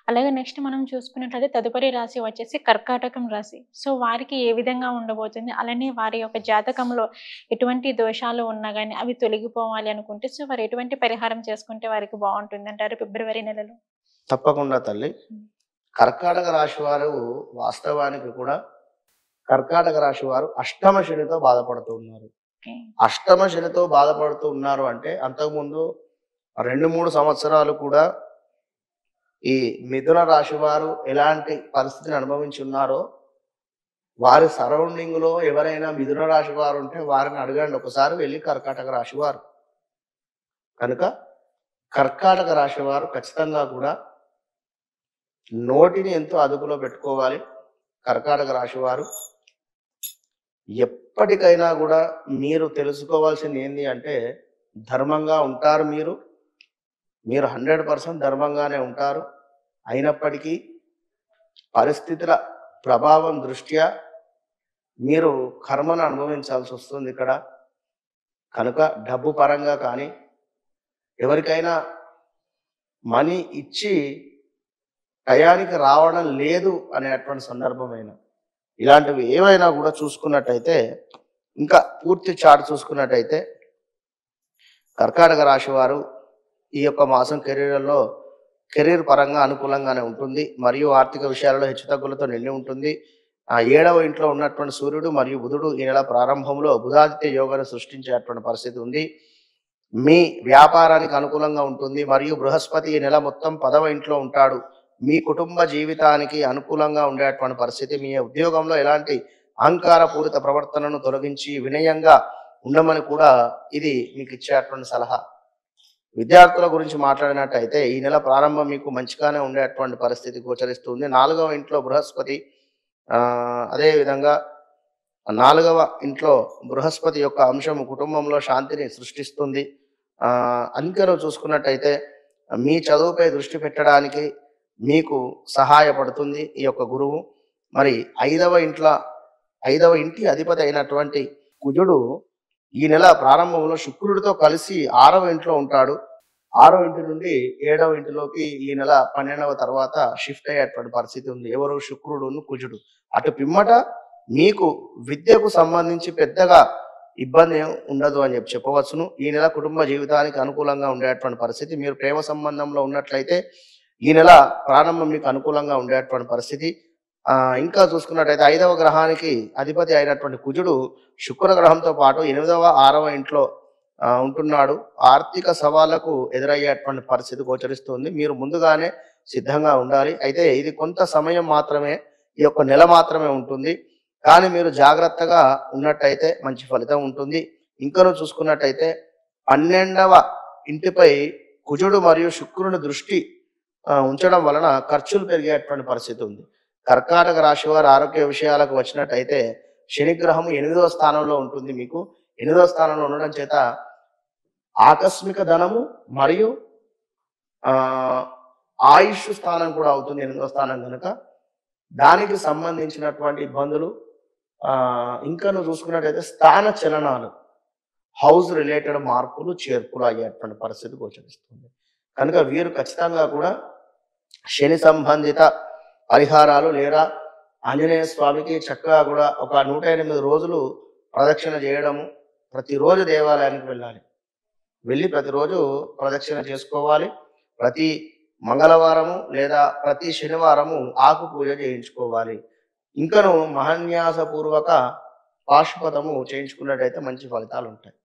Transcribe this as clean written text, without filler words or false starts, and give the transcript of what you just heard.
అలాగే నెక్స్ట్ మనం చూసుకున్నట్లయితే తదుపరి రాశి వచ్చేసి కర్కాటకం రాశి. సో, వారికి ఏ విధంగా ఉండబోతుంది? అలానే వారి యొక్క జాతకంలో ఎటువంటి దోషాలు ఉన్నా గాని అవి తొలగిపోవాలి అనుకుంటే సో, వారు ఎటువంటి పరిహారం చేసుకుంటే వారికి బావుంటుందంటారు ఫిబ్రవరి నెలలో? తప్పకుండా తల్లి. హ్మ్. కర్కాటక రాశి వారు వాస్తవానికి కూడా కర్కాటక రాశి వారు అష్టమ శనితో బాధపడుతూ ఉన్నారు. ఓకే. అష్టమ శనితో బాధపడుతూ ఉన్నారు అంటే అంతకుముందు 2, 3 సంవత్సరాలు కూడా ఈ మిథున రాశి వారు ఎలాంటి పరిస్థితిని అనుభవించి ఉన్నారో, వారి సరౌండింగ్‌లో ఎవరైనా మిథున రాశి వారు ఉంటే వారిని అడగండి ఒకసారి వెళ్లి కర్కాటక రాశి వారు. కనుక కర్కాటక రాశి వారు ఖచ్చితంగా కూడా నోటిని ఎంతో అదుపులో పెట్టుకోవాలి. కర్కాటక రాశి వారు ఎప్పటికైనా కూడా మీరు తెలుసుకోవాల్సింది ఏంది అంటే ధర్మంగా ఉంటారు మీరు. మీరు 100% ధర్మంగానే ఉంటారు. అయినప్పటికీ పరిస్థితుల ప్రభావం దృష్ట్యా మీరు కర్మను అనుభవించాల్సొస్తుంది ఇక్కడ. కనుక డబ్బు పరంగా కానీ, ఎవరికైనా మనీ ఇచ్చి టయానికి రావడం లేదు అనేటువంటి సందర్భమైన ఇలాంటివి ఏవైనా కూడా చూసుకున్నట్టయితే ఇంకా పూర్తి చార్ట్ చూసుకున్నట్టయితే కర్కాటక రాశి వారు ఈ యొక్క మాసం కెరీర్ పరంగా అనుకూలంగానే ఉంటుంది మరియు ఆర్థిక విషయాలలో హెచ్చుతగ్గులతో నిండి ఉంటుంది. 7వ ఇంట్లో ఉన్నటువంటి సూర్యుడు మరియు బుధుడు ఈ నెల ప్రారంభంలో బుధాదిత్య యోగాన్ని సృష్టించేటువంటి పరిస్థితి ఉంది. మీ వ్యాపారానికి అనుకూలంగా ఉంటుంది మరియు బృహస్పతి ఈ నెల మొత్తం 10వ ఇంట్లో ఉంటాడు. మీ కుటుంబ జీవితానికి అనుకూలంగా ఉండేటువంటి పరిస్థితి. మీ ఉద్యోగంలో ఎలాంటి అహంకారపూరిత ప్రవర్తనను తొలగించి వినయంగా ఉండమని కూడా ఇది మీకు ఇచ్చేటువంటి సలహా. విద్యార్థుల గురించి మాట్లాడినట్టయితే ఈ నెల ప్రారంభం మీకు మంచిగానే ఉండేటువంటి పరిస్థితి గోచరిస్తుంది. 4వ ఇంట్లో బృహస్పతి అదేవిధంగా 4వ ఇంట్లో బృహస్పతి యొక్క అంశం కుటుంబంలో శాంతిని సృష్టిస్తుంది. అందుకని చూసుకున్నట్టయితే మీ చదువుపై దృష్టి పెట్టడానికి మీకు సహాయపడుతుంది ఈ యొక్క గురువు. మరి 5వ ఇంటి అధిపతి అయినటువంటి కుజుడు ఈ నెల ప్రారంభంలో శుక్రుడితో కలిసి 6వ ఇంట్లో ఉంటాడు. 6వ ఇంటి నుండి 7వ ఇంటిలోకి ఈ నెల 12వ తర్వాత షిఫ్ట్ అయ్యేటువంటి పరిస్థితి ఉంది. ఎవరు? శుక్రుడును కుజుడు. అటు పిమ్మట మీకు విద్యకు సంబంధించి పెద్దగా ఇబ్బంది ఉండదు అని చెప్పవచ్చును. ఈ నెల కుటుంబ జీవితానికి అనుకూలంగా ఉండేటువంటి పరిస్థితి. మీరు ప్రేమ సంబంధంలో ఉన్నట్లయితే ఈ నెల ప్రారంభం మీకు అనుకూలంగా ఉండేటువంటి పరిస్థితి. ఇంకా చూసుకున్నట్టయితే 5వ గ్రహానికి అధిపతి అయినటువంటి కుజుడు శుక్ర గ్రహంతో పాటు 8వ 6వ ఇంట్లో ఉంటున్నాడు. ఆర్థిక సవాళ్లకు ఎదురయ్యేటువంటి పరిస్థితి గోచరిస్తుంది. మీరు ముందుగానే సిద్ధంగా ఉండాలి. అయితే ఇది కొంత సమయం మాత్రమే, ఈ యొక్క నెల మాత్రమే ఉంటుంది. కానీ మీరు జాగ్రత్తగా ఉన్నట్టయితే మంచి ఫలితం ఉంటుంది. ఇంకనూ చూసుకున్నట్టయితే 12వ ఇంటిపై కుజుడు మరియు శుక్రుని దృష్టి ఉంచడం వలన ఖర్చులు పెరిగేటువంటి పరిస్థితి ఉంది. కర్కాటక రాశి వారి ఆరోగ్య విషయాలకు వచ్చినట్టయితే శనిగ్రహం 8వ స్థానంలో ఉంటుంది. మీకు 8వ స్థానంలో ఉండడం చేత ఆకస్మిక ధనము మరియు ఆయుష్ స్థానం కూడా అవుతుంది 8వ స్థానం కనుక దానికి సంబంధించినటువంటి ఇబ్బందులు. ఇంకా చూసుకున్నట్టయితే స్థాన చలనాలు, హౌస్ రిలేటెడ్ మార్పులు చేర్పులు అయ్యేటువంటి పరిస్థితి గోచరిస్తుంది. కనుక వీరు ఖచ్చితంగా కూడా శని సంబంధిత పరిహారాలు లేదా ఆంజనేయ స్వామికి చక్కగా కూడా ఒక 108 రోజులు ప్రదక్షిణ చేయడము, ప్రతిరోజు దేవాలయానికి వెళ్ళి ప్రతిరోజు ప్రదక్షిణ చేసుకోవాలి. ప్రతి మంగళవారము లేదా ప్రతి శనివారము ఆకు పూజ చేయించుకోవాలి. ఇంకను మహాన్యాసపూర్వక పాశుపతము చేయించుకున్నట్టయితే మంచి ఫలితాలు ఉంటాయి.